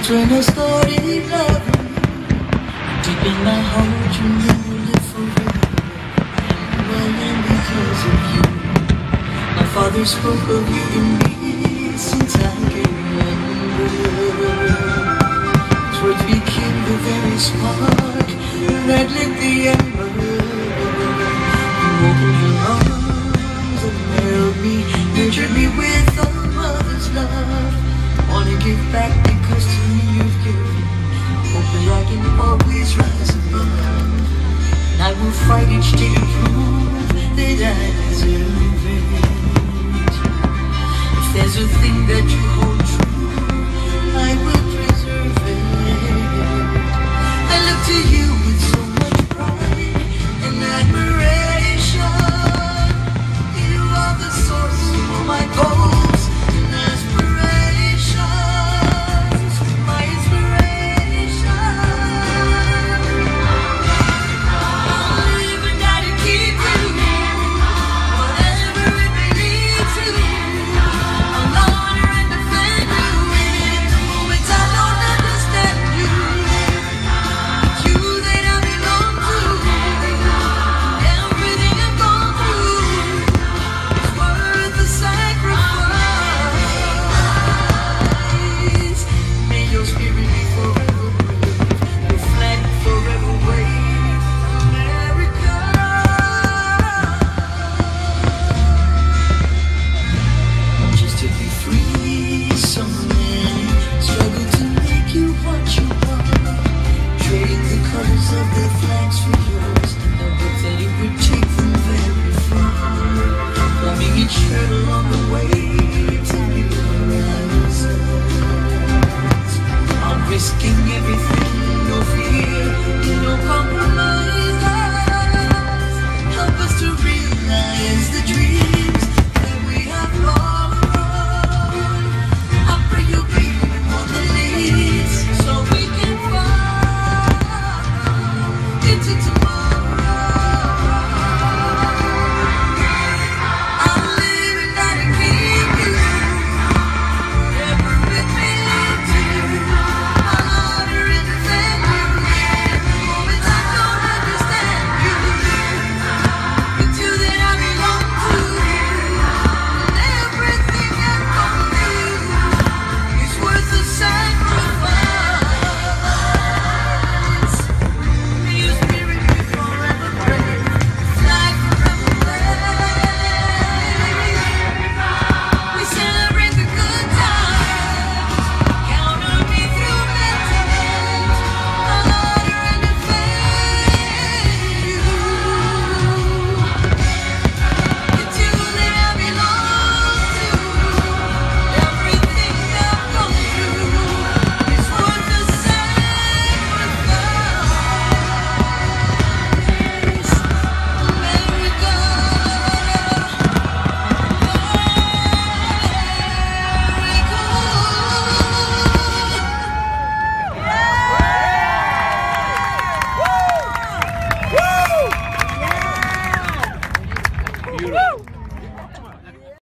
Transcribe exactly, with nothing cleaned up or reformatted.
That's when I started loving. Deep in my heart you knew you live forever. Well, and because of you, my father spoke of you to me since I can remember. His words became the very spark that lit the ember. You opened your arms and held me, nurtured me with a mother's love. Wanna give back because to me you've given. Hoping I can always rise above. And I will fight each day to prove that I deserve it. If there's a thing that you hold